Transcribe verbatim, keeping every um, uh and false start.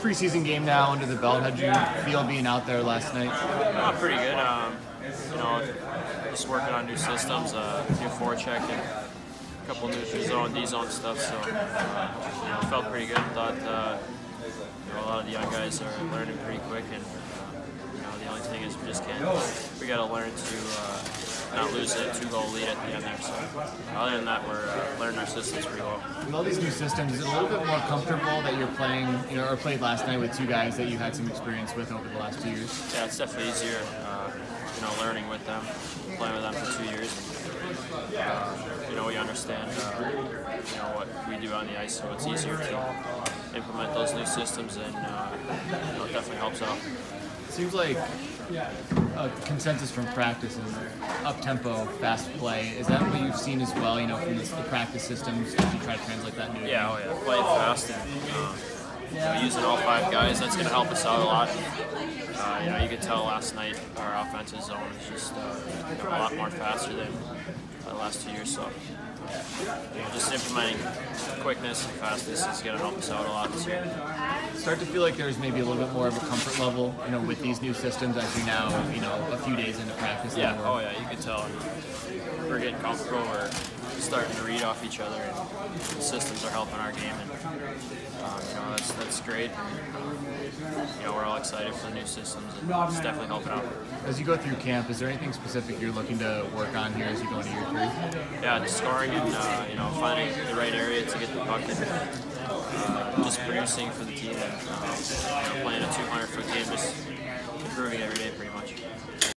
preseason game now under the belt. How'd you feel being out there last night? Uh, pretty good. Um, you know, just working on new systems, uh, new forecheck, and a couple new zone, D-zone stuff. So, uh, you know, felt pretty good. Thought uh, you know, a lot of the young guys are learning pretty quick, and uh, you know, the only thing is we just can't. We got to learn to uh, not lose a two-goal lead at the end there. So, other than that, we're uh, learning our systems pretty well. With all these new systems, is it a little bit more comfortable that you're playing, you know, or played last night with two guys that you've had some experience with over the last two years? Yeah, it's definitely easier. Uh, you know, learning with them, playing with them for two years. And, uh, you know, we understand, uh, you know, what we do on the ice, so it's easier to implement those new systems, and uh, you know, it definitely helps out. It seems like a consensus from practice is up-tempo, fast play. Is that what you've seen as well, you know, from the, the practice systems as you try to translate that into? Yeah, oh yeah, playing fast and uh, you know, using all five guys, that's going to help us out a lot. Uh, you know, you could tell last night our offensive zone is just uh, you know, a lot more faster than uh, the last two years. So, you know, just implementing quickness and fastness is going to help us out a lot this year. Start to feel like there's maybe a little bit more of a comfort level, you know, with these new systems as you now, you know, a few days into practice. Yeah. Oh yeah, you can tell we're getting comfortable. We're starting to read off each other, and the systems are helping our game, and um, you know, that's that's great. You know, we're all excited for the new systems, and it's definitely helping out. As you go through camp, is there anything specific you're looking to work on here as you go into year three? Yeah, just scoring and uh, you know, finding the right area to get the puck, and uh, just producing for the team, and uh, you know, playing a two hundred foot game, just improving every day pretty much.